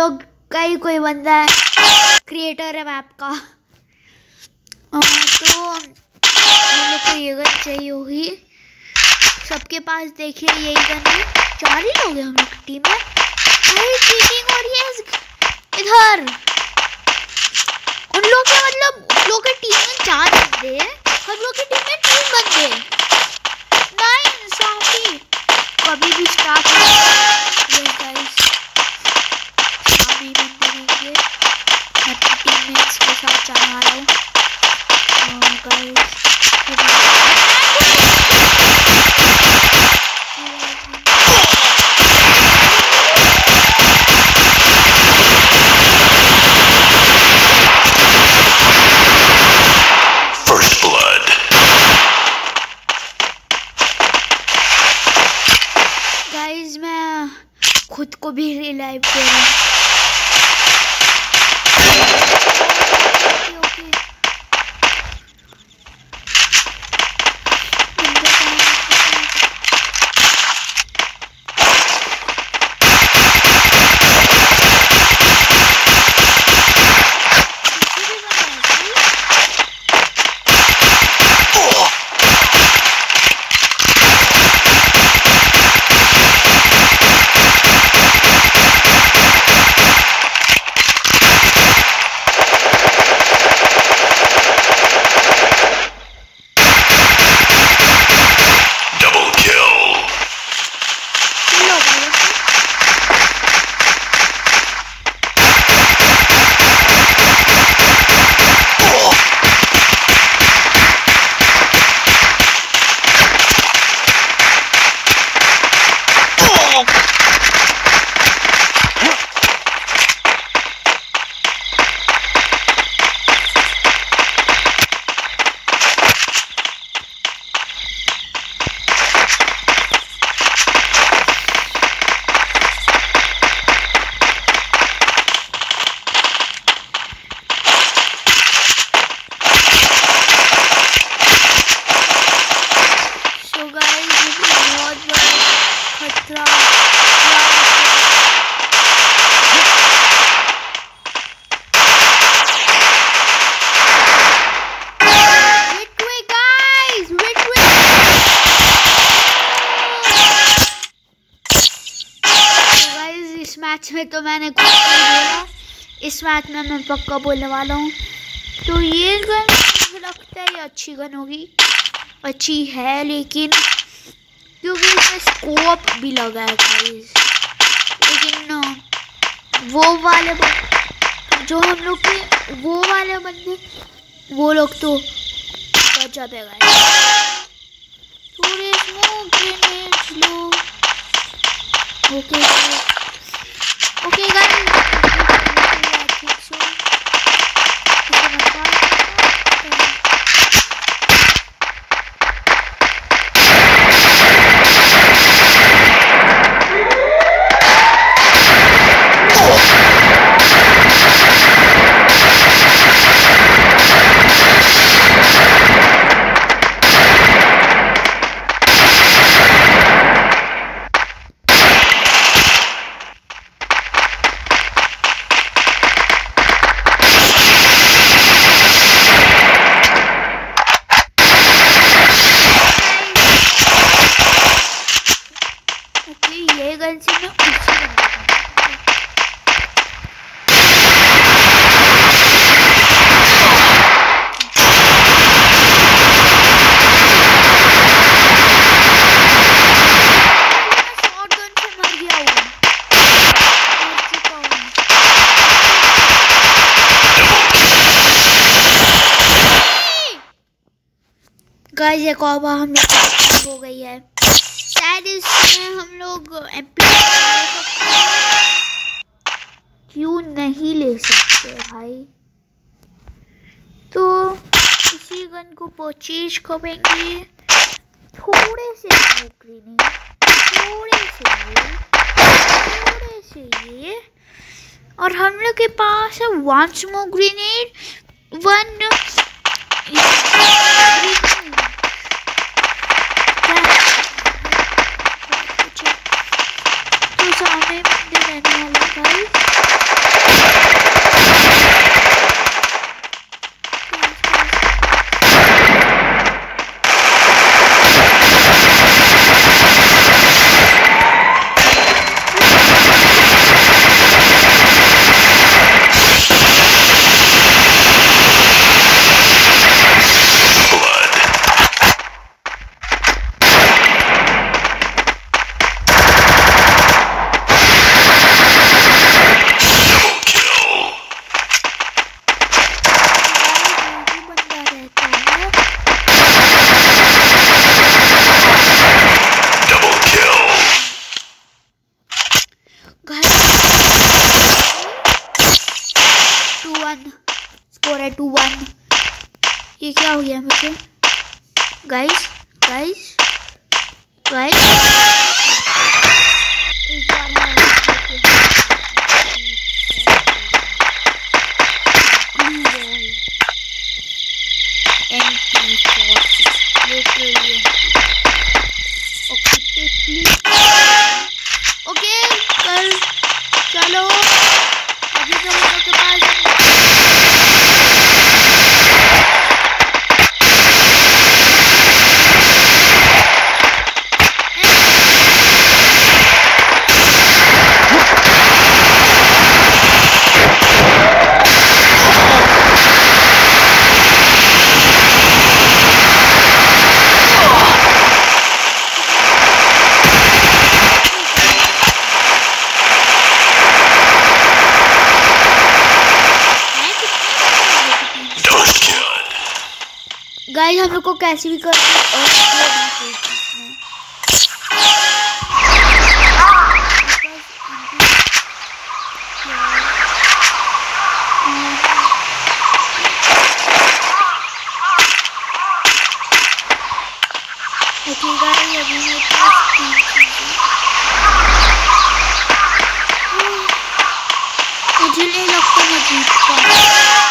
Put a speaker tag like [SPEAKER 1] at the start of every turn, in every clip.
[SPEAKER 1] लोग का ही कोई बंदा है, क्रिएटर है मैप का। तो हम लोग को ये गन चाहिए होगी। सबके पास देखिए यही गन है। 4 ही लोग हैं हम लोग की टीम में। चीटिंग हो रही है इधर। उन लोग के मतलब उन लोग की टीम में 4 बंदे हैं, हम लोग की टीम में 3 बंदे। नाइंसाफी कभी भी स्टार्ट हो गाइस। सामने बंदे रहेंगे। मैं अपनी टीममेट्स के साथ चला रहा हूँ गाइस। मैं खुद को भी रिलाइव कर रहा हूँ। मैच में तो मैंने कुछ नहीं बोला, इस मैच में मैं पक्का बोलने वाला हूँ। तो ये गन मुझे लगता है ये अच्छी गन होगी, अच्छी है लेकिन क्योंकि इसमें स्कोप भी लगा है गाइस। लेकिन वो वाले जो हम लोग के वो वाले बंदे वो लोग तो गजब है गाइस। थोड़े स्मोक ग्रेनेड्स लो। ओके ओके गाइस गाइस एक और बार हम लोग हो गई है, शायद इसमें हम लोग एमपी क्यों नहीं ले सकते भाई। तो इसी गन को परचेज करेंगे, थोड़े से ग्रेनेड, थोड़े से ये और हम लोग के पास है 1 स्मोक ग्रेनेड 1 तो सामने बंदे रहने वाले भाई। गाइस गाइस गाइस इस बार ओके कल चलो अभी तो हम लोग के पास गाइस हम लोग को कैसे भी करके मुझे नहीं लगता मैं जीत पाऊंगा।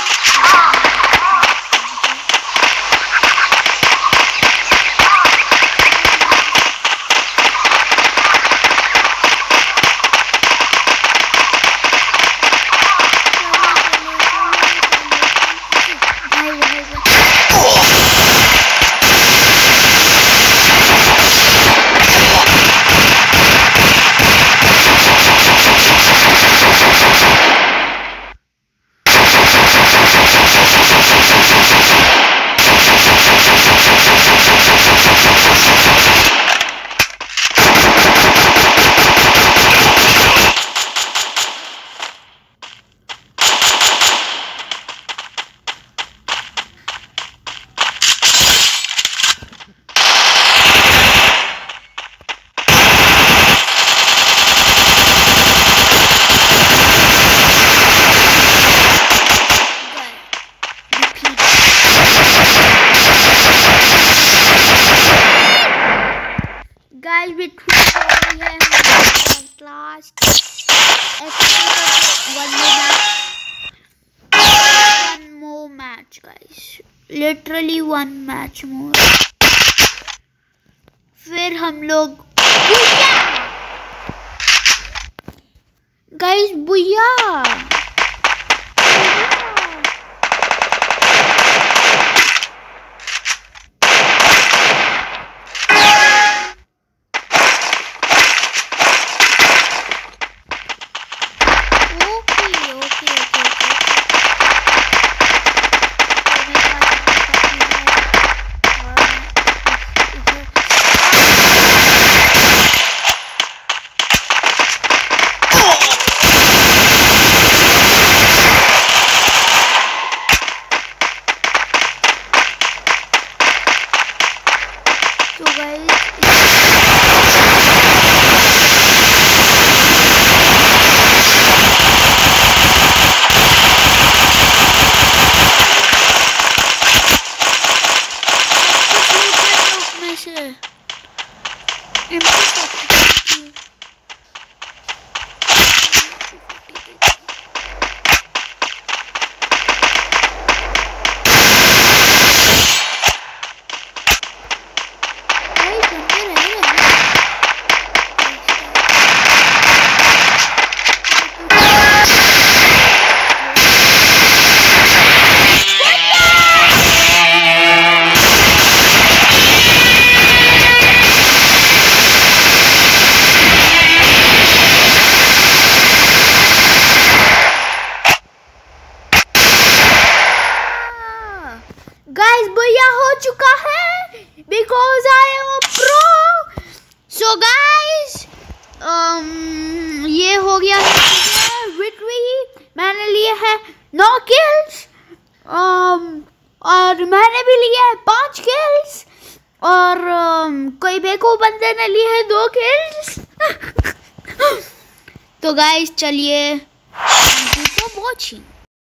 [SPEAKER 1] Guys, we last one more match, guys. Literally one match more. फिर हम लोग guys बुया guys भैया हो चुका है because I am a pro. So guys ये हो गया विक्ट्री। मैंने लिए है 9 kills और मैंने भी लिए है 5 kills और कोई बेवकूफ बंदे ने लिए है 2 kills। तो गाइस चलिए वॉचिंग।